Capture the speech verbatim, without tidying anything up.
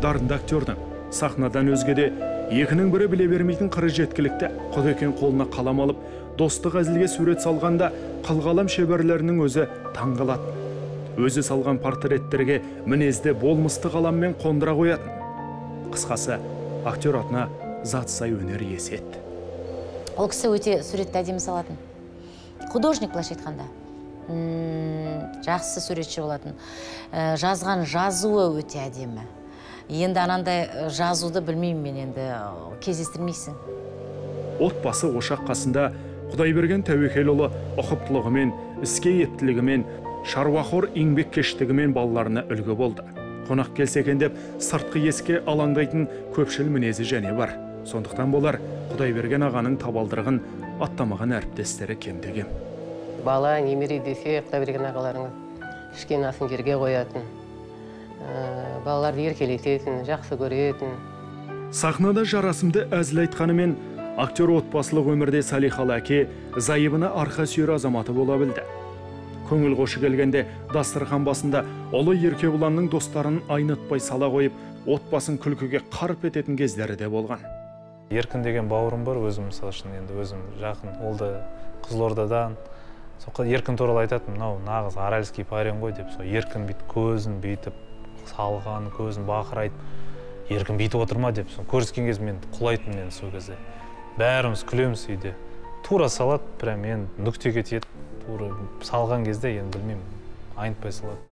дарынды актердің сахнадан өзгеде екінің бірі біле бермейтін қыры жеткілікті Құдекең қолына қалам алып, достық әзілге сурет салғанда қылғалам шеберлерінің өзі таңғалады. Өзі салған портреттерге мінезді болмысты қаламмен қондыра қоятын. Қысқасы, актер атына зат сай өнер иесі еді. Ол кісі өте суретті әдемі салатын. Художник былайша айтқанда. Жақсы суретші болатын. Жазған жазуы өте әдемі. Енді анандай жазуды білмеймін мен, енді кездестірмейсің. Отбасы ошақ қасында Құдайберген Тәуекелұлы ұқыптылығымен, іске ептілігімен, шаруақор еңбеккештігімен балаларына үлгі болды. Қонақ келсе екен деп сыртқы еске алаңдайтын көпшіл мінезі және бар. Сондықтан болар Құдайберген ағаның табалдырығын аттамаған әріптестері кемде-кем. Бала, немере десе, Құдайберген ағаларыңыз кішкене асын жерге қоятын. Балаларды еркелететін, жақсы көретін. Сахнада жарасымды әзіл айтқанымен, актер отбасылық өмірде салиқалы әке, зайыбына арқа сүйер азаматы бола білді. Көңіл қошы келгенде дастархан басында ұлы Еркебұланның достарын айнытпай сала қойып, отбасын күлкіге қарып ететін кездері де болған. Еркін деген бауырым бар, өзім мысалы үшін енді өзім жақын, ол да Қызылордадан. Соққа Еркін туралы айтатын, мынау нағыз аральский парень ғой деп, сол Еркін бүйтіп көзін бүйтіп салған, көзін бақырайды. Еркін бүйтіп отырма деп, көріскен кез мен құлайтын мен сол кезде. Бәріміз күлеміз үйде. Тура салады, прям мен нүктеге тиеді. Тура салған кезде енді білмеймін, айнытпай салады.